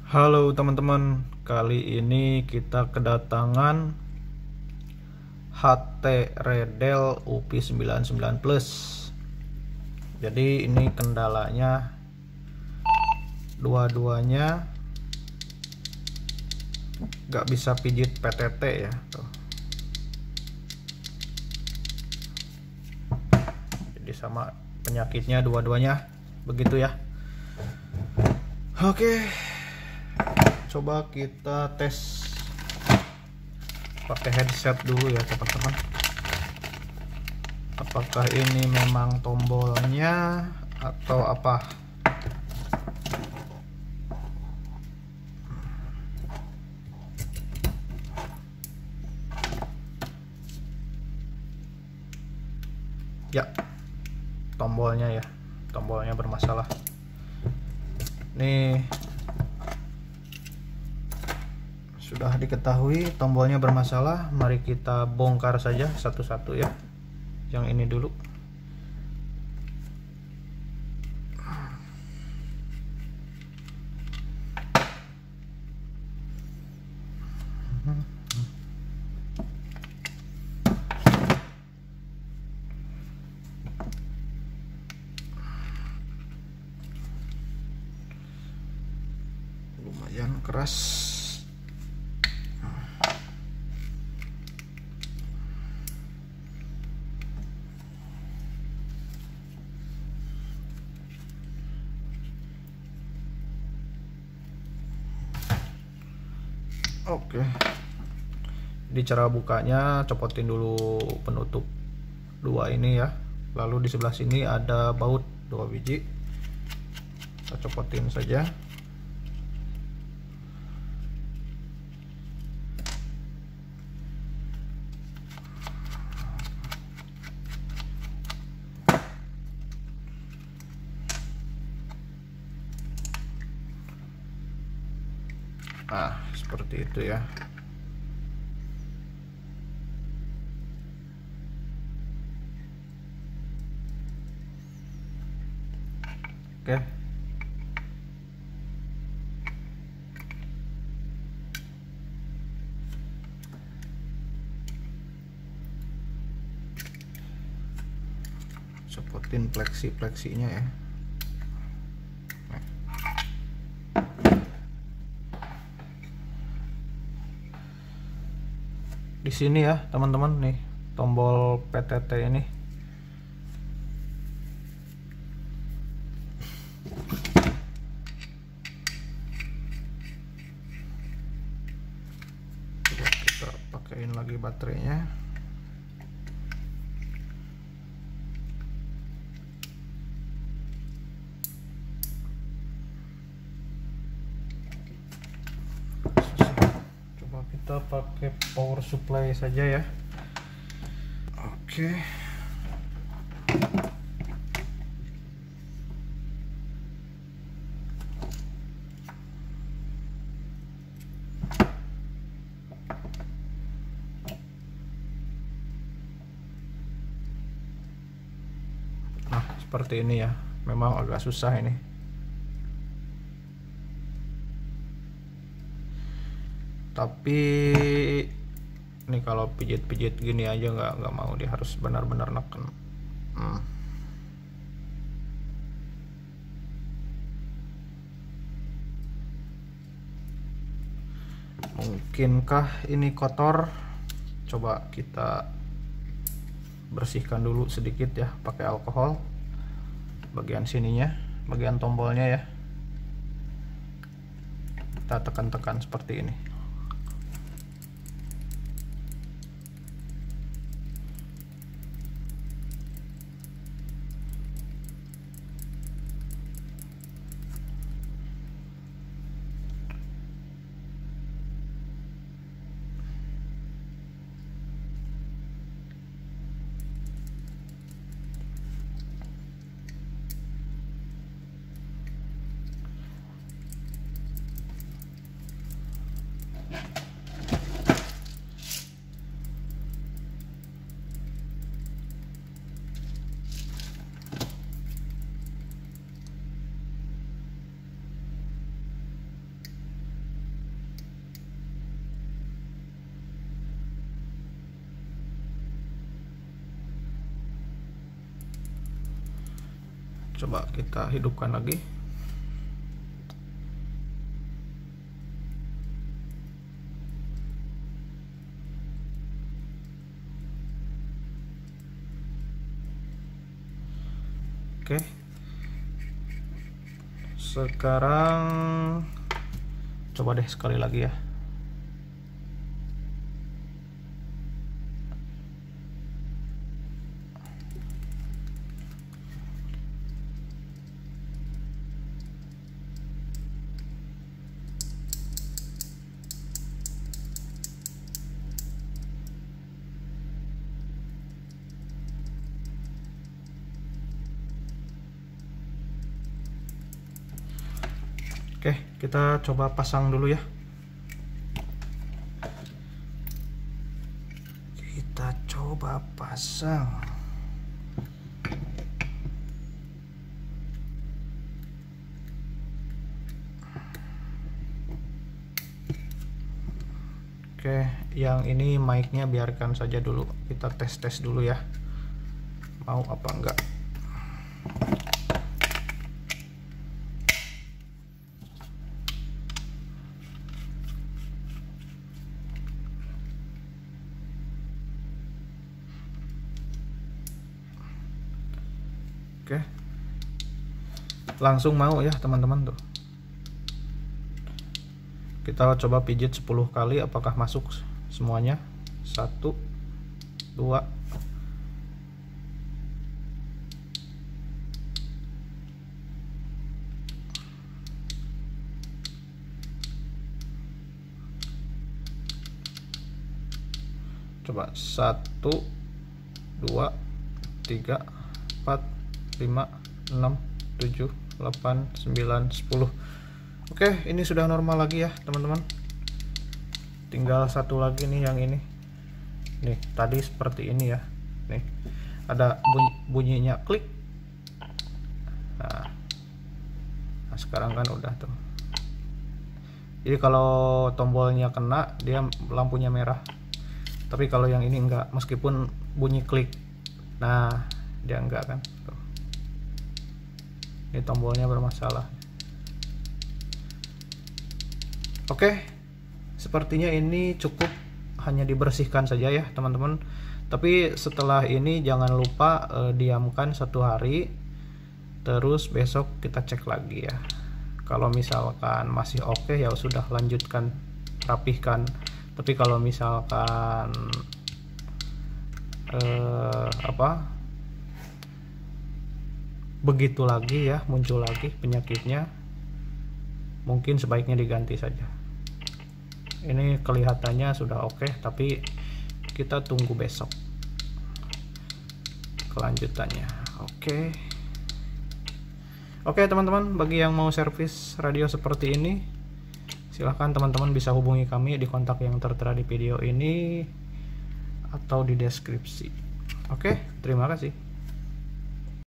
Halo teman-teman, kali ini kita kedatangan HT Redel UP99 Plus. Jadi ini kendalanya dua-duanya gak bisa pijit PTT ya tuh. Jadi sama penyakitnya dua-duanya begitu ya. Oke, coba kita tes pakai headset dulu ya teman-teman. Apakah ini memang tombolnya atau apa? Ya, tombolnya bermasalah. Nih, sudah diketahui tombolnya bermasalah, mari kita bongkar saja satu-satu ya. Yang ini dulu. Lumayan keras. Oke. Di cara bukanya copotin dulu penutup dua ini ya. Lalu di sebelah sini ada baut 2 biji. Kita copotin saja. Nah, seperti itu ya. Oke. Copotin pleksi-pleksinya ya. Di sini ya teman-teman, nih tombol PTT ini. Coba kita pakaiin lagi baterainya. Coba kita pakai power supply saja ya. Oke. Nah, seperti ini ya. Memang agak susah ini. Tapi ini kalau pijit-pijit gini aja nggak mau, dia harus benar-benar neken. Mungkinkah ini kotor? Coba kita bersihkan dulu sedikit ya pakai alkohol. Bagian sininya, bagian tombolnya ya. Kita tekan-tekan seperti ini. Coba kita hidupkan lagi. Oke. Sekarang coba deh sekali lagi ya. Oke, kita coba pasang dulu ya. Kita coba pasang. Oke, yang ini mic-nya biarkan saja dulu. Kita tes dulu ya. Mau apa enggak? Oke, langsung mau ya teman-teman tuh. Kita coba pijit 10 kali apakah masuk semuanya. 1 2 coba 1 2 3 4 5 6 7 8 9 10. Oke, ini sudah normal lagi ya teman-teman. Tinggal satu lagi nih, yang ini nih. Tadi seperti ini ya, nih ada bunyinya klik. Nah sekarang kan udah tuh. Jadi kalau tombolnya kena dia lampunya merah, tapi kalau yang ini enggak, meskipun bunyi klik. Nah dia enggak kan tuh. Ini tombolnya bermasalah. Oke, sepertinya ini cukup hanya dibersihkan saja ya teman-teman. Tapi setelah ini jangan lupa diamkan 1 hari, terus besok kita cek lagi ya. Kalau misalkan masih oke ya sudah, lanjutkan rapihkan. Tapi kalau misalkan begitu lagi ya, muncul lagi penyakitnya, mungkin sebaiknya diganti saja. Ini kelihatannya sudah oke, tapi kita tunggu besok kelanjutannya. Oke teman-teman, bagi yang mau servis radio seperti ini, silahkan teman-teman bisa hubungi kami di kontak yang tertera di video ini atau di deskripsi. Oke, terima kasih.